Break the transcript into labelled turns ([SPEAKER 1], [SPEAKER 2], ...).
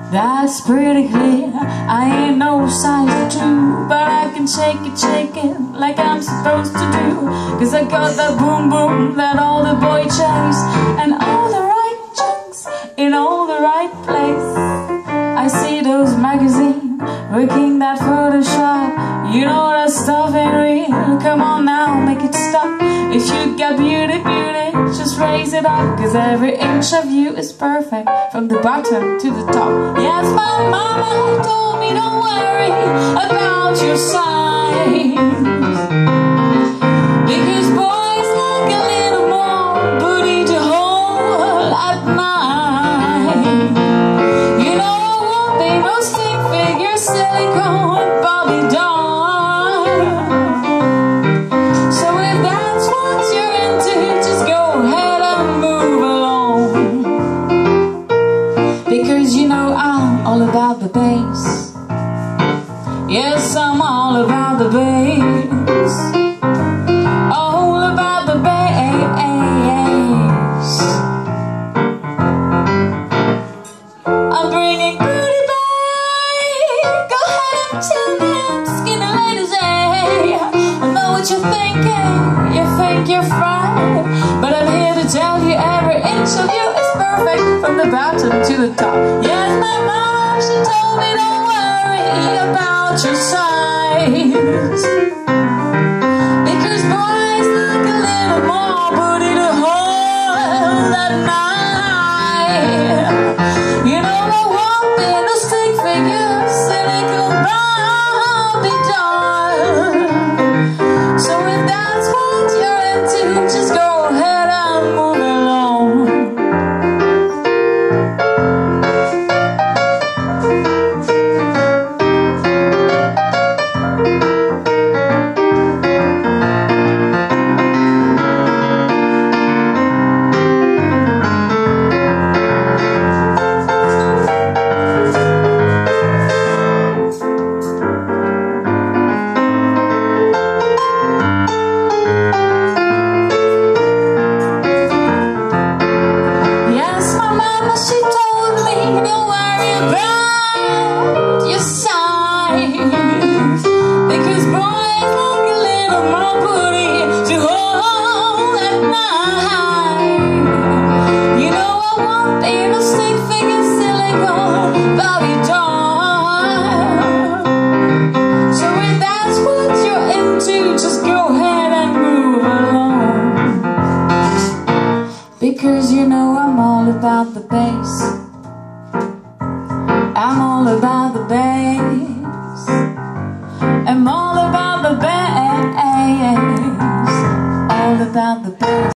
[SPEAKER 1] That's pretty clear. I ain't no size 2, but I can shake it like I'm supposed to do. 'Cause I got that boom boom that all the boys chase, and all the right chunks in all the right place. I see those magazines working that Photoshop. You know that stuff ain't real. Come on now, make it stop. If you got beauty, just raise it up. 'Cause every inch of you is perfect, from the bottom to the top. Yes, my mama told me don't worry about your size, because boys like a little more booty to hold at night. You know I won't be no stick figure, silicone Bobby doll. So if that's what you're into, just go ahead and move along. Because you know I'm all about the bass. Yes, I'm all about the bass. All about the bass. I'm bringing pretty back. Go ahead and tell me I'm skinny ladies, hey. I know what you're thinking. You think you're fine, but I'm here to tell you every inch of you is perfect, from the bottom to the top. Yes, my mom, she told me don't worry about your size, because boys like a little more booty to hold at night. You know I won't be no stick figure, silicone Barbie doll. So if that's what you're into, just go ahead and move along. She told me don't worry about your size, because boys like a little more booty to hold at night. You know I won't be no stick figure, silicone Bobby doll. So if that's what you're into, just go ahead and move along. Because you know I'm all about the bass. I'm all about the bass. I'm all about the bass. All about the